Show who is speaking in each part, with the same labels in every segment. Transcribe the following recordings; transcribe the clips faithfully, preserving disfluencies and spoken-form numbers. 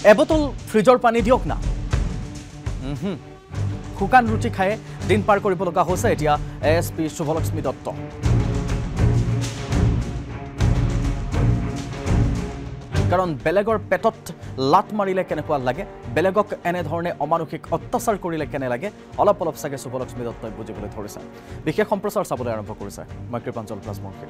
Speaker 1: এবটল ফ্ৰিজৰ পানী দিয়ক না শুকান ৰুটি খায়ে দিন পাৰ কৰিব লগা হৈছে এতিয়া A S P Shubhalakshmi Dutta কাৰণ বেলেগৰ পেটত লাট মাৰিলে কেনেকুৱা লাগে বেলেগক এনেধৰণে অমানসিক অত্যাচাৰ কৰিলে কেনে লাগে অলপ অলপ চাগে শুভলক্ষ্মী দত্তই বুজিবলৈ ধৰিছে বিশেষ সম্প্ৰচাৰ চাবলৈ আৰম্ভ কৰিছে মই কৃপাঞ্জল প্লাজমৰ্ষি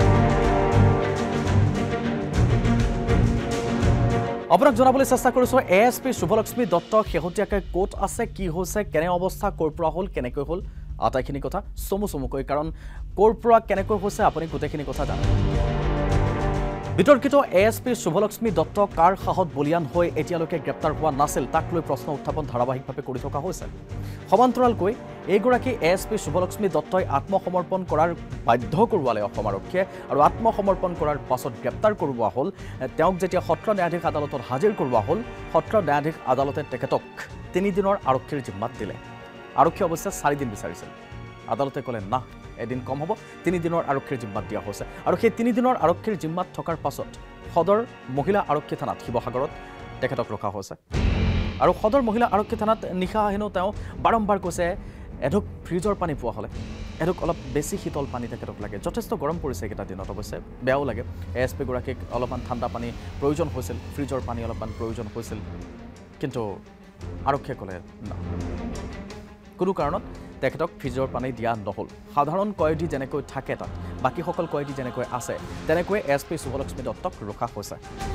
Speaker 1: আপোনাক জনাবলৈ চেষ্টা কৰিছো A S P Shubhalakshmi Dutta শেহতীয়াকৈ কোট আছে কি হৈছে কেনে অৱস্থা কৰ পৰা হ'ল কেনেকৈ হ'ল আটাইখিনি কথা চমু চমুকৈ কাৰণ কৰ পৰা কেনেকৈ হৈছে আপুনি গোটেইখিনি কথা জানে বিতৰ্কিত A S P Shubhalakshmi Dutta কাৰ সাহত বলিয়ান হৈ এতিয়ালৈকে গ্ৰেপ্তাৰ হোৱা নাছিল তাক লৈ প্ৰশ্ন উত্থাপন ধাৰাবাহিকভাৱে কৰি থকা হৈছে সমান্তৰালকৈ এইগৰাকী এ এছ পি শুভলক্ষ্মী দত্তই আত্মসমৰ্পণ কৰাৰ বাধ্য কৰোৱালে অসম আৰক্ষীয়ে আৰু আত্মসমৰ্পণ কৰাৰ পাছত গ্ৰেপ্তাৰ কৰোৱা হ'ল তেওঁক যেতিয়া সত্ৰ ন্যায়াধীশ আদালতত হাজিৰ কৰোৱা হ'ল সত্ৰ ন্যায়াধীশ আদালতে তেখেতক তিনিদিনৰ আৰক্ষীৰ জিম্মাত দিলে আৰক্ষী অৱশ্যে চাৰিদিন বিচাৰিছিল আদালতে ক'লে না এদিন কম হ'ব তিনিদিনৰ আৰক্ষীৰ জিম্মাত দিয়া হৈছে আৰু সেই তিনিদিনৰ আৰক্ষীৰ জিম্মাত থকাৰ পাছত সদৰ মহিলা আৰক্ষী থানাত শিৱসাগৰত তেখেতক ৰখা হৈছে আৰু সদৰ মহিলা আৰক্ষী থানাত নিশা হেনো তেওঁ বাৰম্বাৰ কৈছে এঢোক ফ্ৰিজৰ পানী পোৱা হ'লে এঢোক অলপ বেছি শীতল পানী তেখেতক লাগে যথেষ্ট গৰম পৰিছে এইকেইটা দিনত অৱশ্যে বেয়াও লাগে এ এছ পি গৰাকীক অলপমান ঠাণ্ডা পানী প্ৰয়োজন হৈছিল ফ্ৰিজৰ পানী অলপমান প্ৰয়োজন হৈছিল কিন্তু আৰক্ষীয়ে ক'লে না কোনো কাৰণত তেখেতক ফ্ৰিজৰ পানী দিয়া নহ'ল সাধাৰণ কয়দী যেনেকৈ থাকে তাত বাকীসকল কয়দী যেনেকৈ আছে তেনেকৈ এ এছ পি শুভলক্ষ্মী দত্তক ৰখা হৈছে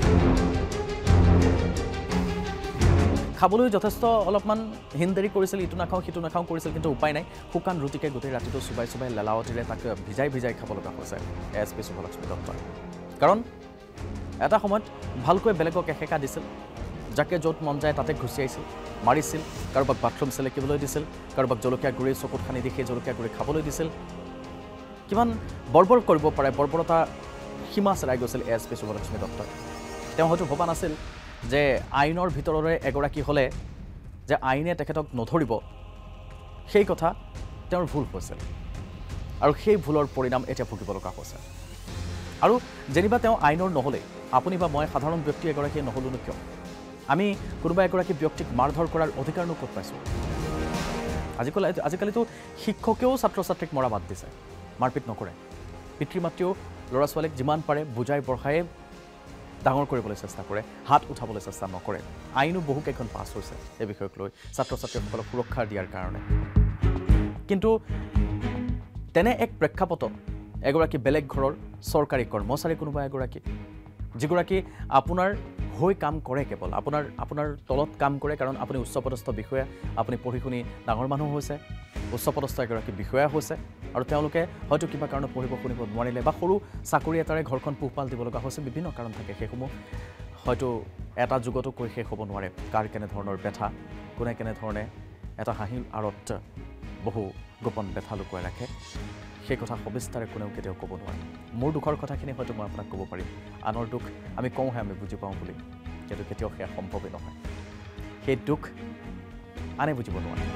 Speaker 1: খাবলৈ যথেষ্ট অলপমান হিনদেৰি কৰিছিল ইটো নাখাওঁ সিটো নাখাওঁ কৰিছিল কিন্তু উপায় নাই শুকান ৰুটিকে গোটেই ৰাতিটো চুবাই চুবাই লেলাৱতীৰে তাক ভিজাই ভিজাই খাব লগা হৈছে এ এছ পি শুভলক্ষ্মী দত্তই কাৰণ এটা সময়ত ভালকৈ বেলেগক এসেকা দিছিল যাকে য'ত মন যায় তাতে ঘুচিয়াইছিল মাৰিছিল কাৰোবাক বাথৰুম চেলেকিবলৈ দিছিল কাৰোবাক জলকীয়া গুড়ি চকুত খানি দি সেই জলকীয়া গুড়ি খাবলৈ দিছিল কিমান বৰ্বৰ কৰিব পাৰে বৰ্বৰতা সীমা চেৰাই গৈছিল এ এছ পি শুভলক্ষ্মী দত্তই তেওঁ হয়তো ভবা নাছিল যে আইনৰ ভিতৰৰে এগৰাকী হ'লে যে আইনে তেখেতক নধৰিব সেই কথা তেওঁৰ ভুল হৈছিল আৰু সেই ভুলৰ পৰিণাম এতিয়া ভুগিব লগা হৈছে আৰু যেনিবা তেওঁ আইনৰ নহ'লে আপুনি বা মই সাধাৰণ ব্যক্তি এগৰাকীয়ে নহ'লোনো কিয় আমি কোনোবা এগৰাকী ব্যক্তিক মাৰধৰ কৰাৰ অধিকাৰনো ক'ত পাইছোঁ আজিকালি আজিকালিতো শিক্ষকেও ছাত্ৰ ছাত্ৰীক মৰা বাদ দিছে মাৰপিট নকৰে পিতৃ মাতৃও ল'ৰা ছোৱালীক যিমান পাৰে বুজাই বঢ়াই ডাঙৰ কৰিবলৈ চেষ্টা কৰে হাত উঠাবলৈ চেষ্টা নকৰে আইনো বহুকেইখন পাছ হৈছে এই বিষয়ক লৈ ছাত্ৰ ছাত্ৰীসকলক সুৰক্ষা দিয়াৰ কাৰণে কিন্তু তেনে এক প্ৰেক্ষাপটত এগৰাকী বেলেগ ঘৰৰ চৰকাৰী কৰ্মচাৰী কোনোবা এগৰাকী যিগৰাকী আপোনাৰ হৈ কাম কৰে কেৱল আপোনাৰ আপোনাৰ তলত কাম কৰে কাৰণ আপুনি উচ্চপদস্থ বিষয়া আপুনি পঢ়ি শুনি ডাঙৰ মানুহ হৈছে উচ্চপদস্থ এগৰাকী বিষয়া হৈছে আৰু তেওঁলোকে হয়তো কিবা কাৰণত পঢ়িব শুনিব নোৱাৰিলে বা সৰু চাকৰি এটাৰে ঘৰখন পোহপাল দিব লগা হৈছে বিভিন্ন কাৰণ থাকে সেইসমূহ হয়তো এটা যুগতো কৈ শেষ হ'ব নোৱাৰে কাৰ কেনেধৰণৰ বেথা কোনে কেনেধৰণে এটা হাঁহিৰ আঁৰত বহু গোপন বেথা লুকুৱাই ৰাখে সেই কথা সবিস্তাৰে কোনেও কেতিয়াও ক'ব নোৱাৰে মোৰ দুখৰ কথাখিনি হয়তো মই আপোনাক ক'ব পাৰিম আনৰ দুখ আমি কওঁহে আমি বুজি পাওঁ বুলি কিন্তু কেতিয়াও সেয়া সম্ভৱেই নহয় সেই দুখ আনে বুজিব নোৱাৰে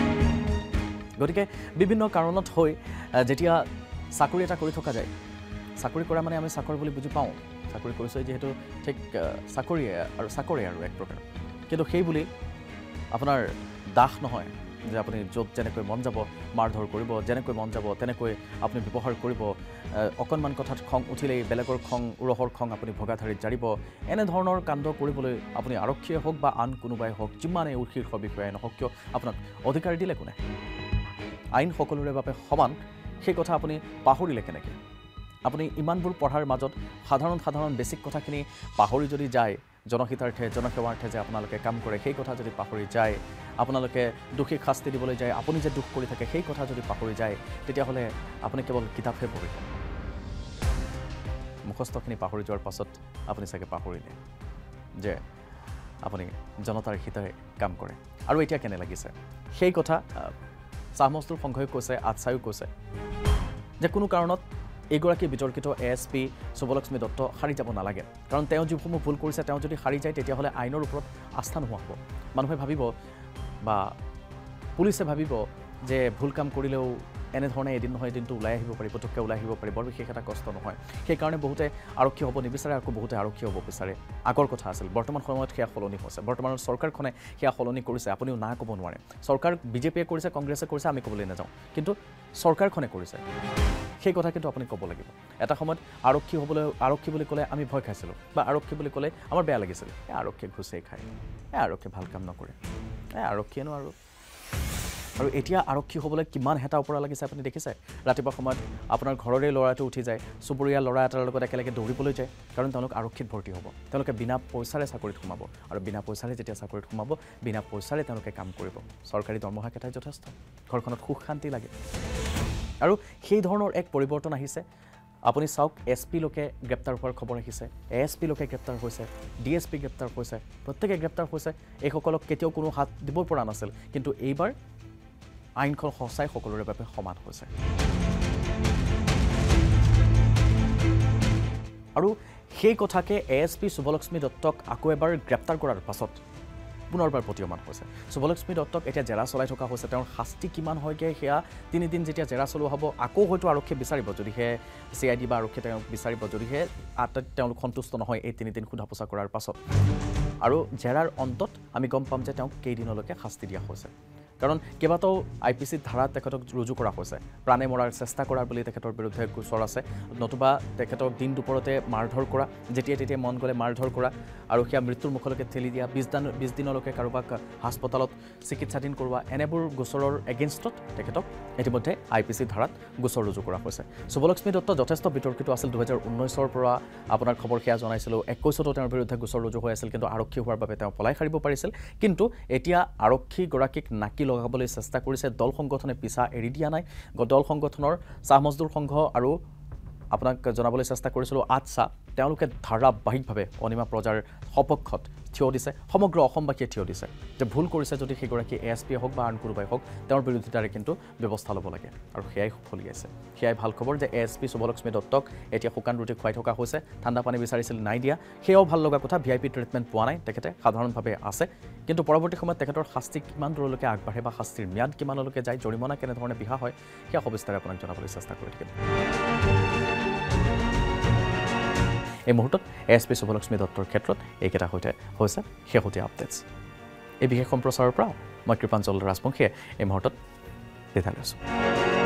Speaker 1: গতিকে বিভিন্ন কাৰণত হৈ যেতিয়া চাকৰি এটা কৰি থকা যায় চাকৰি কৰা মানে আমি চাকৰি বুলি বুজি পাওঁ চাকৰি কৰিছোঁ যিহেতু ঠিক চাকৰিয়ে আৰু চাকৰি আৰু এক প্ৰকাৰ কিন্তু সেই বুলি আপোনাৰ দাস নহয় যে আপুনি য'ত যেনেকৈ মন যাব মাৰধৰ কৰিব যেনেকৈ মন যাব তেনেকৈ আপুনি ব্যৱহাৰ কৰিব অকণমান কথাত খং উঠিলেই বেলেগৰ খং উৰহৰ খং আপুনি ভগাধাৰিত জাৰিব এনেধৰণৰ কাণ্ড কৰিবলৈ আপুনি আৰক্ষীয়ে হওক বা আন কোনোবাই হওক যিমানেই শীৰ্ষ বিষয়াই নহওক কিয় আপোনাক অধিকাৰ দিলে কোনে আইন সকলোৰে বাবে সমান সেই কথা আপুনি পাহৰিলে কেনেকৈ আপুনি ইমানবোৰ পঢ়াৰ মাজত সাধাৰণ সাধাৰণ বেছিক কথাখিনি পাহৰি যদি যায় জনহিতাৰ্থে জনসেৱাৰ্থে যে আপোনালোকে কাম কৰে সেই কথা যদি পাহৰি যায় আপোনালোকে দোষীক শাস্তি দিবলৈ যায় আপুনি যে দুখ কৰি থাকে সেই কথা যদি পাহৰি যায় তেতিয়াহ'লে আপুনি কেৱল কিতাপহে পঢ়িব মুখস্থখিনি পাহৰি যোৱাৰ পাছত আপুনি চাগে পাহৰিলে যে আপুনি জনতাৰ হিতাৰে কাম কৰে আৰু এতিয়া কেনে লাগিছে সেই কথা চাহমস্তুৰ সংঘই কৈছে আটছায়ো কৈছে যে কোনো কাৰণত এইগৰাকী বিতৰ্কিত A S P Shubhalakshmi Dutta সাৰি যাব নালাগে কাৰণ তেওঁ যিসমূহ ভুল কৰিছে তেওঁ যদি সাৰি যায় তেতিয়াহ'লে আইনৰ ওপৰত আস্থা নোহোৱা হ'ব মানুহে ভাবিব বা পুলিচে ভাবিব যে ভুল কাম কৰিলেও এনেধৰণে এদিন নহয় এদিনটো ওলাই আহিব পাৰি পটককৈ ওলাই আহিব পাৰি বৰ বিশেষ এটা কষ্ট নহয় সেইকাৰণে বহুতে আৰক্ষী হ'ব নিবিচাৰে আকৌ বহুতে আৰক্ষী হ'ব বিচাৰে আগৰ কথা আছিল বৰ্তমান সময়ত সেয়া সলনি হৈছে বৰ্তমানৰ চৰকাৰখনে সেয়া সলনি কৰিছে আপুনিও না ক'ব নোৱাৰে চৰকাৰ বিজেপিয়ে কৰিছে কংগ্ৰেছে কৰিছে আমি ক'বলৈ নাযাওঁ কিন্তু চৰকাৰখনে কৰিছে সেই কথা কিন্তু আপুনি ক'ব লাগিব এটা সময়ত আৰক্ষী হ'বলৈ আৰক্ষী বুলি ক'লে আমি ভয় খাইছিলোঁ বা আৰক্ষী বুলি ক'লে আমাৰ বেয়া লাগিছিল এই আৰক্ষীয়ে ঘুচেই খায় এই আৰক্ষীয়ে ভাল কাম নকৰে এই আৰক্ষীয়েনো আৰু আৰু এতিয়া আৰক্ষী হ'বলৈ কিমান হেতা ওপৰা লাগিছে আপুনি দেখিছে ৰাতিপুৱা সময়ত আপোনাৰ ঘৰৰে ল'ৰাটো উঠি যায় চুবুৰীয়া ল'ৰা এটাৰ লগত একেলগে দৌৰিবলৈ যায় কাৰণ তেওঁলোক আৰক্ষীত ভৰ্তি হ'ব তেওঁলোকে বিনা পইচাৰে চাকৰিত সোমাব আৰু বিনা পইচাৰে যেতিয়া চাকৰিত সোমাব বিনা পইচাৰে তেওঁলোকে কাম কৰিব চৰকাৰী দৰমহা কেইটাই যথেষ্ট ঘৰখনত সুখ শান্তি লাগে আৰু সেই ধৰণৰ এক পৰিৱৰ্তন আহিছে আপুনি চাওক এছ পি লোকে গ্ৰেপ্তাৰ হোৱাৰ খবৰ আহিছে এ এছ পি লোকে গ্ৰেপ্তাৰ হৈছে ডি এছ পি গ্ৰেপ্তাৰ হৈছে প্ৰত্যেকে গ্ৰেপ্তাৰ হৈছে এইসকলক কেতিয়াও কোনো হাত দিব পৰা নাছিল কিন্তু এইবাৰ আইনখন সঁচাই সকলোৰে বাবে সমান হৈছে আৰু সেই কথাকে এ এছ পি শুভলক্ষ্মী দত্তক আকৌ এবাৰ গ্ৰেপ্তাৰ কৰাৰ পাছত পুনৰবাৰ প্ৰতীয়মান হৈছে শুভলক্ষ্মী দত্তক এতিয়া জেৰা চলাই থকা হৈছে তেওঁৰ শাস্তি কিমান হয়গৈ সেয়া তিনিদিন যেতিয়া জেৰা চলোৱা হ'ব আকৌ হয়তো আৰক্ষীয়ে বিচাৰিব যদিহে চি আই ডি বা আৰক্ষীয়ে তেওঁক বিচাৰিব যদিহে তেওঁলোক সন্তুষ্ট নহয় এই তিনিদিন সোধা পোছা কৰাৰ পাছত আৰু জেৰাৰ অন্তত আমি গম পাম যে তেওঁক কেইদিনলৈকে শাস্তি দিয়া হৈছে কাৰণ কেইবাটাও আই পি চিত ধাৰা তেখেতক ৰুজু কৰা হৈছে প্ৰাণে মৰাৰ চেষ্টা কৰাৰ বুলি তেখেতৰ বিৰুদ্ধে গোচৰ আছে নতুবা তেখেতক দিন দুপৰতে মাৰধৰ কৰা যেতিয়া তেতিয়া মন গ'লে মাৰধৰ কৰা আৰু সেয়া মৃত্যুৰ মুখলৈকে ঠেলি দিয়া বিছ দিন বিছ দিনলৈকে কাৰোবাক হাস্পতালত চিকিৎসাধীন কৰোৱা এনেবোৰ গোচৰৰ এগেইনষ্টত তেখেতক ইতিমধ্যে আই পি চি ধাৰাত গোচৰ ৰুজু কৰা হৈছে শুভলক্ষ্মী দত্ত যথেষ্ট বিতৰ্কিত আছিল দুহেজাৰ ঊনৈছৰ পৰা আপোনাৰ খবৰ সেয়া জনাইছিলোঁ একৈছতো তেওঁৰ বিৰুদ্ধে গোচৰ ৰুজু হৈ আছিল কিন্তু আৰক্ষী হোৱাৰ বাবে তেওঁ পলাই সাৰিব পাৰিছিল কিন্তু এতিয়া আৰক্ষীগৰাকীক নাকি লগাবলৈ চেষ্টা কৰিছে দল সংগঠনে পিছা এৰি দিয়া নাই দল সংগঠনৰ চাহ মজদুৰ সংঘ আৰু আপোনাক জনাবলৈ চেষ্টা কৰিছিলোঁ আচ্ছা তেওঁলোকে ধাৰাবাহিকভাৱে অনিমা প্ৰজাৰ সপক্ষত থিয় দিছে সমগ্ৰ অসমবাসীয়ে থিয় দিছে যে ভুল কৰিছে যদি সেইগৰাকী এ এছ পিয়ে হওক বা আন কোনোবাই হওক তেওঁৰ বিৰোধিতাৰে কিন্তু ব্যৱস্থা ল'ব লাগে আৰু সেয়াই ফলিয়াইছে সেয়াই ভাল খবৰ যে এ এছ পি শুভলক্ষ্মী দত্তক এতিয়া শুকান ৰুটি খুৱাই থকা হৈছে ঠাণ্ডা পানী বিচাৰিছিল নাই দিয়া সেয়াও ভাল লগা কথা ভি আই পি ট্ৰিটমেণ্ট পোৱা নাই তেখেতে সাধাৰণভাৱে আছে কিন্তু পৰৱৰ্তী সময়ত তেখেতৰ শাস্তি কিমান দূৰলৈকে আগবাঢ়ে বা শাস্তিৰ ম্যাদ কিমানলৈকে যায় জৰিমনা কেনেধৰণে বিহা হয় সেয়া সবিস্তাৰে আপোনাক জনাবলৈ চেষ্টা কৰি থাকিম এই মুহূৰ্তত এ এছ পি শুভলক্ষ্মী দত্তৰ ক্ষেত্ৰত এইকেইটা সৈতে হৈছে শেহতীয়া আপডেটছ এই বিশেষ সম্প্ৰচাৰৰ পৰা মই কৃপাঞ্জল ৰাজবংশীয়ে এই মুহূৰ্তত বিদায় লৈছোঁ